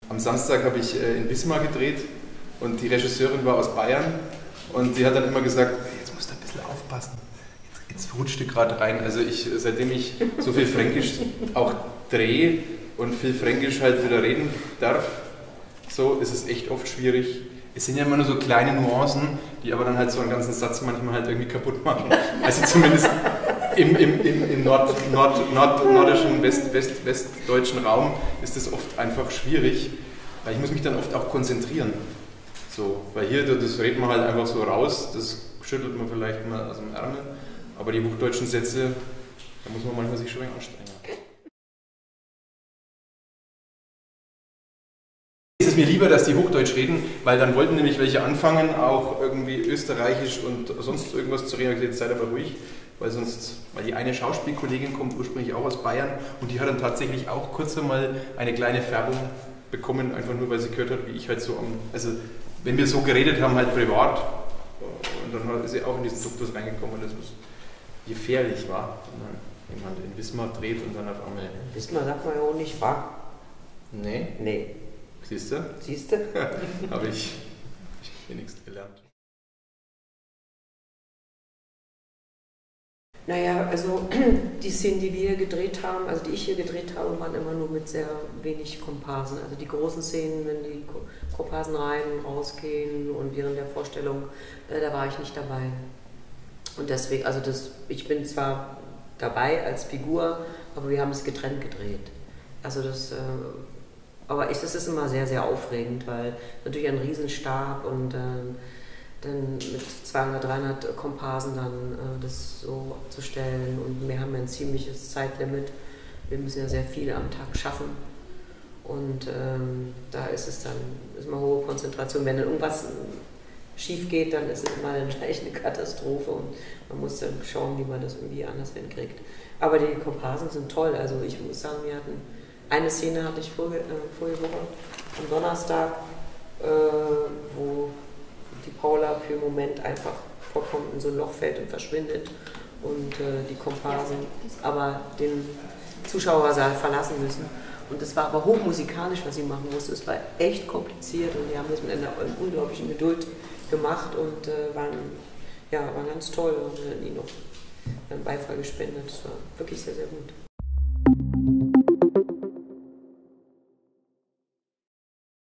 Am Samstag habe ich in Wismar gedreht und die Regisseurin war aus Bayern und die hat dann immer gesagt, jetzt musst du ein bisschen aufpassen, jetzt rutscht du gerade rein. Also seitdem ich so viel Fränkisch auch drehe und viel Fränkisch halt wieder reden darf, so ist es echt oft schwierig. Es sind ja immer nur so kleine Nuancen, die aber dann halt so einen ganzen Satz manchmal halt irgendwie kaputt machen. Also zumindest im nordischen, westdeutschen Raum ist das oft einfach schwierig, weil ich muss mich dann oft auch konzentrieren. So, weil hier, das redet man halt einfach so raus, das schüttelt man vielleicht mal aus dem Ärmel, aber die hochdeutschen Sätze, da muss man manchmal sich schon ein wenig anstrengen. Es ist mir lieber, dass die Hochdeutsch reden, weil dann wollten nämlich welche anfangen, auch irgendwie österreichisch und sonst irgendwas zu reden. Jetzt seid aber ruhig, weil die eine Schauspielkollegin kommt ursprünglich auch aus Bayern und die hat dann tatsächlich auch kurz einmal eine kleine Färbung bekommen, einfach nur weil sie gehört hat, wie ich halt so also wenn wir so geredet haben, halt privat, und dann ist sie auch in diesen Duktus reingekommen, dass es gefährlich war, wenn man jemand in Wismar dreht und dann auf einmal... Wismar sagt man ja auch nicht, wahr? Nee. Nee. Siehst du? Siehst du? Habe ich wenigstens gelernt. Naja, also die Szenen, die wir hier gedreht haben, also die ich hier gedreht habe, waren immer nur mit sehr wenig Komparsen. Also die großen Szenen, wenn die Komparsen rein und rausgehen und während der Vorstellung, da war ich nicht dabei. Und deswegen, also ich bin zwar dabei als Figur, aber wir haben es getrennt gedreht. Also aber es ist immer sehr, sehr aufregend, weil natürlich ein Riesenstab und dann mit 200, 300 Komparsen dann das so zu stellen, und wir haben ein ziemliches Zeitlimit. Wir müssen ja sehr viel am Tag schaffen, und da ist immer hohe Konzentration. Wenn dann irgendwas schief geht, dann ist es immer gleich eine Katastrophe und man muss dann schauen, wie man das irgendwie anders hinkriegt. Aber die Komparsen sind toll. Also ich muss sagen, wir hatten eine Szene, hatte ich vorige Woche am Donnerstag, wo die Paula für einen Moment einfach vollkommen in so ein Loch fällt und verschwindet und die Komparsen aber den Zuschauersaal verlassen müssen. Und das war aber hochmusikalisch, was sie machen musste. Es war echt kompliziert und die haben das mit einer unglaublichen Geduld gemacht und waren ganz toll und haben ihnen noch einen Beifall gespendet. Das war wirklich sehr, sehr gut.